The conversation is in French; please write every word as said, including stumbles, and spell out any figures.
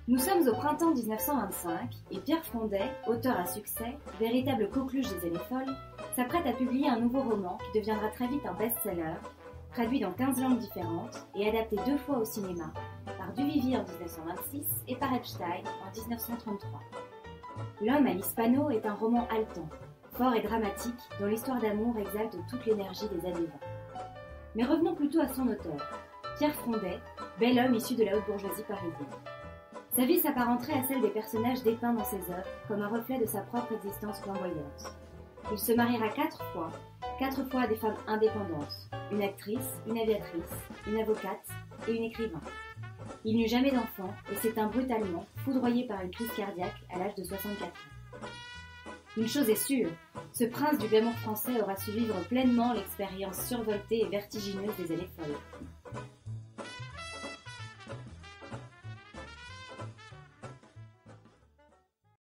Nous sommes au printemps mille neuf cent vingt-cinq et Pierre Frondet, auteur à succès, véritable coqueluche des années folles, s'apprête à publier un nouveau roman qui deviendra très vite un best-seller, traduit dans quinze langues différentes et adapté deux fois au cinéma, par Duvivier en dix-neuf cent vingt-six et par Epstein en dix-neuf cent trente-trois. L'homme à l'hispano est un roman haletant, fort et dramatique, dont l'histoire d'amour exalte toute l'énergie des années vingt. Mais revenons plutôt à son auteur, Pierre Frondet, bel homme issu de la haute bourgeoisie parisienne. Sa vie s'apparenterait à celle des personnages dépeints dans ses œuvres, comme un reflet de sa propre existence flamboyante. Il se mariera quatre fois, quatre fois à des femmes indépendantes, une actrice, une aviatrice, une avocate et une écrivain. Il n'eut jamais d'enfant et s'éteint brutalement, foudroyé par une crise cardiaque à l'âge de soixante-quatre ans. Une chose est sûre, ce prince du glamour français aura su vivre pleinement l'expérience survoltée et vertigineuse des années folles.